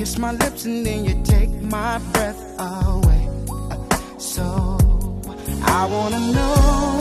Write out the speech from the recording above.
kiss my lips and then you take my breath away. So I wanna know